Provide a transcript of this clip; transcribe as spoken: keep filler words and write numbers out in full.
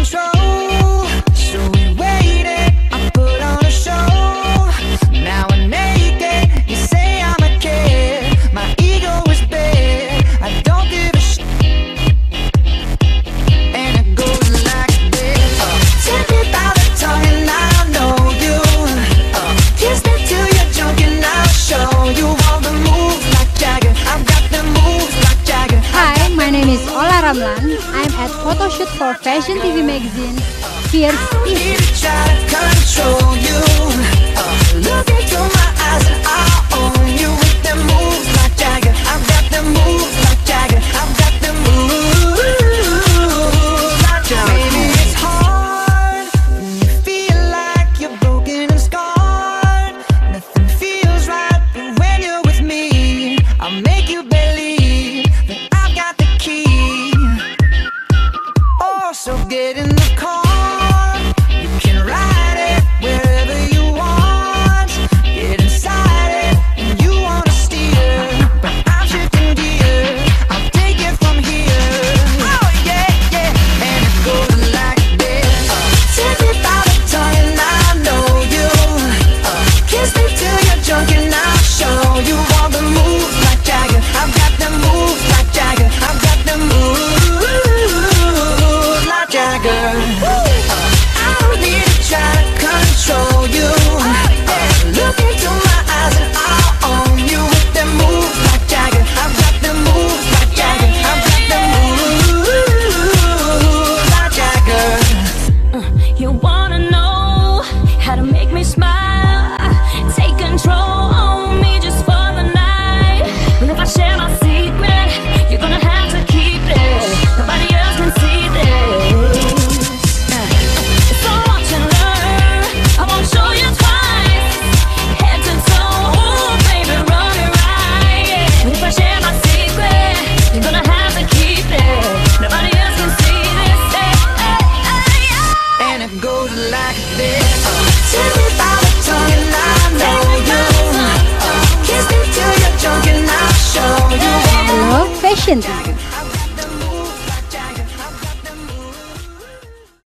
control, so we waited. I put on a show. Now I'm naked. You say I'm a kid. My ego is big. I don't give a shit. And it goes like this. Uh, Tell me about the tongue and I know you. Uh, kiss me till you're drunk and I'll show you all the moves like Jagger. I've got the moves like Jagger. Hi, my name is Ola Ramlan. I'm at photoshoot for Fashion T V magazine Fierce T V. Try to control you. Uh, look into my eyes and I'll own you with them moves like Jagger. I've got them moves like Jagger. I've got them moves like Jagger. Maybe it's hard when you feel like you're broken and scarred. Nothing feels right, but when you're with me, I'll make you believe that I've got the key. Oh, so get in the car. You can ride it wherever you want. Get inside it and you wanna steer, but I'm shifting gears. I'll take it from here. Oh yeah, yeah. And it goes like this. Uh, Tell me about the tongue and I know you. Uh, kiss me till you're drunk and I'll show you all the moves like Jagger. I've got them moves like Jagger. I've got them moves like Jagger. Uh, I don't need to try to control you. Uh, look into my eyes and I'll own you with them moves like Jagger. I've got them moves like Jagger. I've got them moves like Jagger. You wanna know how to make me smile? Take control on me just for the night. But if I share my secret, you're gonna have to keep it. Nobody else can see this. So watch and learn. I won't show you twice. Head to toe, ooh, baby, run it right. But if I share my secret, you're gonna have to keep it. Nobody else can see this. Hey, hey, hey, hey. And it goes like this. Uh, Tell me about the tongue and I know you. Uh, kiss me till you're drunk and I'll show you. Hello, Fashion T V.